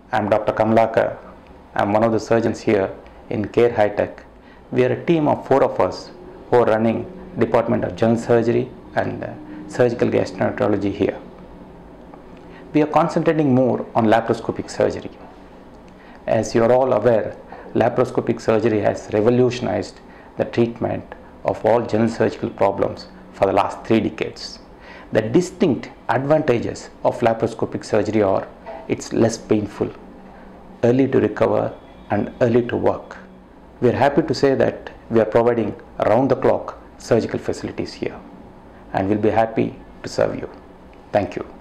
I'm Dr. Kamalakar. I'm one of the surgeons here in Care High Tech. We are a team of 4 of us who are running Department of General Surgery and Surgical Gastroenterology here. We are concentrating more on laparoscopic surgery. As you are all aware, laparoscopic surgery has revolutionized the treatment of all general surgical problems for the last 3 decades. The distinct advantages of laparoscopic surgery are it's less painful, early to recover and early to work. We are happy to say that we are providing around-the-clock surgical facilities here and we'll be happy to serve you. Thank you.